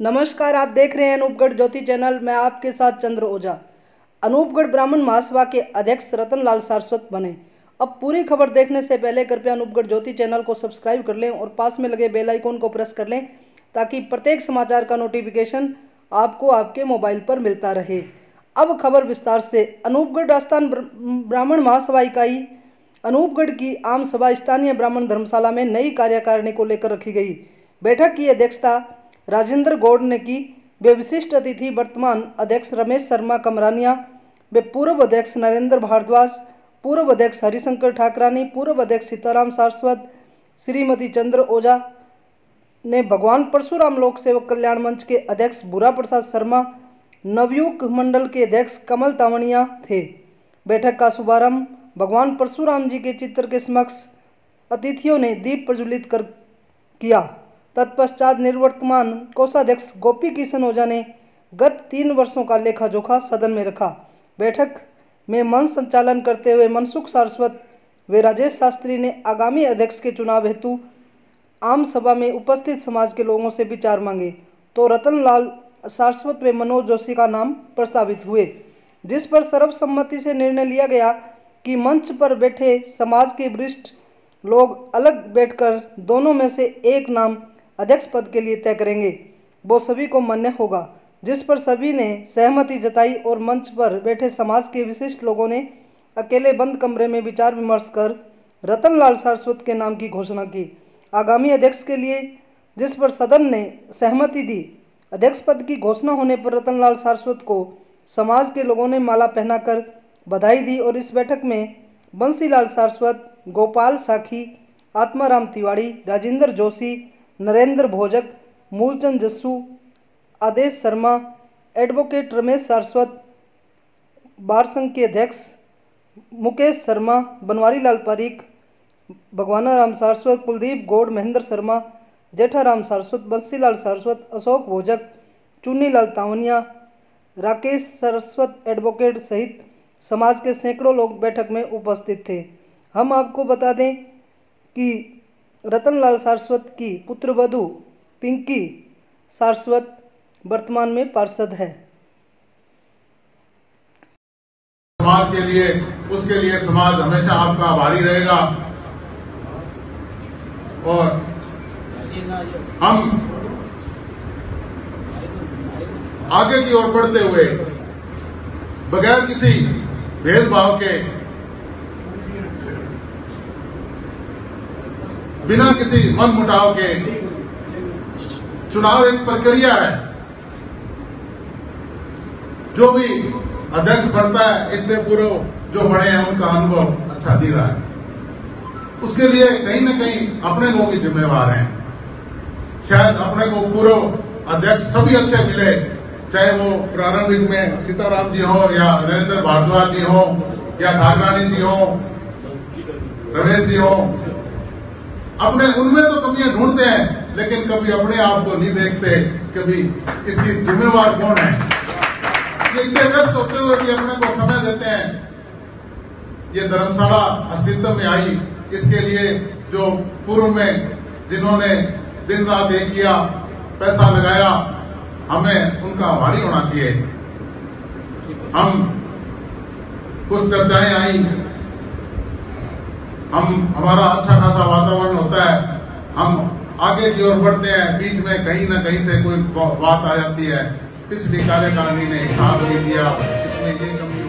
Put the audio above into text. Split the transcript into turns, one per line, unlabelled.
नमस्कार, आप देख रहे हैं अनूपगढ़ ज्योति चैनल। मैं आपके साथ चंद्र ओझा। अनूपगढ़ ब्राह्मण महासभा के अध्यक्ष रतनलाल सारस्वत बने। अब पूरी खबर देखने से पहले कृपया अनूपगढ़ ज्योति चैनल को सब्सक्राइब कर लें और पास में लगे बेल आइकन को प्रेस कर लें ताकि प्रत्येक समाचार का नोटिफिकेशन आपको आपके मोबाइल पर मिलता रहे। अब खबर विस्तार से। अनूपगढ़ राजस्थान ब्राह्मण महासभा इकाई अनूपगढ़ की आम सभा स्थानीय ब्राह्मण धर्मशाला में नई कार्यकारिणी को लेकर रखी गई। बैठक की अध्यक्षता राजेंद्र गौड़ ने की। वे विशिष्ट अतिथि वर्तमान अध्यक्ष रमेश शर्मा कमरानिया, वे पूर्व अध्यक्ष नरेंद्र भारद्वाज, पूर्व अध्यक्ष हरिशंकर ठाकरानी, पूर्व अध्यक्ष सीताराम सारस्वत, श्रीमती चंद्र ओझा ने भगवान परशुराम लोक सेवक कल्याण मंच के अध्यक्ष भूरा प्रसाद शर्मा, नवयुग मंडल के अध्यक्ष कमल तावणिया थे। बैठक का शुभारंभ भगवान परशुराम जी के चित्र के समक्ष अतिथियों ने दीप प्रज्वलित कर किया। तत्पश्चात निवर्तमान कोषाध्यक्ष गोपी किशन ओझा ने गत 3 वर्षों का लेखा जोखा सदन में रखा। बैठक में मंच संचालन करते हुए मनसुख सारस्वत व राजेश शास्त्री ने आगामी अध्यक्ष के चुनाव हेतु आम सभा में उपस्थित समाज के लोगों से विचार मांगे तो रतनलाल सारस्वत व मनोज जोशी का नाम प्रस्तावित हुए, जिस पर सर्वसम्मति से निर्णय लिया गया कि मंच पर बैठे समाज के वरिष्ठ लोग अलग बैठकर दोनों में से एक नाम अध्यक्ष पद के लिए तय करेंगे। वो सभी को मान्य होगा, जिस पर सभी ने सहमति जताई और मंच पर बैठे समाज के विशिष्ट लोगों ने अकेले बंद कमरे में विचार विमर्श कर रतनलाल सारस्वत के नाम की घोषणा की आगामी अध्यक्ष के लिए, जिस पर सदन ने सहमति दी। अध्यक्ष पद की घोषणा होने पर रतनलाल सारस्वत को समाज के लोगों ने माला पहनाकर बधाई दी और इस बैठक में बंसीलाल सारस्वत, गोपाल साखी, आत्माराम तिवाड़ी, राजेंद्र जोशी, नरेंद्र भोजक, मूलचंद जस्सू, आदेश शर्मा, एडवोकेट रमेश सारस्वत, बार संघ के अध्यक्ष मुकेश शर्मा, बनवारी लाल पारीक, भगवाना राम सारस्वत, कुलदीप गौड़, महेंद्र शर्मा, जेठाराम सारस्वत, बंसीलाल सारस्वत, अशोक भोजक, चुन्नीलाल तावनिया, राकेश सारस्वत एडवोकेट सहित समाज के सैकड़ों लोग बैठक में उपस्थित थे। हम आपको बता दें कि रतनलाल सारस्वत की पुत्रवधू पिंकी सारस्वत वर्तमान में पार्षद है।
समाज के लिए, उसके लिए समाज हमेशा आपका आभारी रहेगा और हम आगे की ओर बढ़ते हुए बगैर किसी भेदभाव के, बिना किसी मन मुटाव के, चुनाव एक प्रक्रिया है। जो भी अध्यक्ष बनता है, इससे पूर्व जो बने हैं उनका अनुभव अच्छा नहीं रहा है, उसके लिए कहीं न कहीं अपने लोग ही जिम्मेवार हैं। शायद अपने को पूर्व अध्यक्ष सभी अच्छे मिले, चाहे वो प्रारंभिक में सीताराम जी हो या नरेंद्र भारद्वाज जी हो या ठाकरानी जी हो, रमेश जी हो, अपने उनमें तो कमियां ढूंढते हैं लेकिन कभी अपने आप को नहीं देखते, कभी इसकी जिम्मेवार कौन है। ये इतने व्यस्त होते हुए भी अपने को समय देते हैं। ये धर्मशाला अस्तित्व में आई, इसके लिए जो पूर्व में जिन्होंने दिन रात एक किया, पैसा लगाया, हमें उनका आभारी होना चाहिए। हम कुछ चर्चाएं आई, हमारा अच्छा खासा वातावरण होता है, हम आगे की ओर बढ़ते हैं, बीच में कहीं ना कहीं से कोई बात आ जाती है, पिछली कार्यकारिणी ने हिसाब नहीं दिया, इसमें ये कमी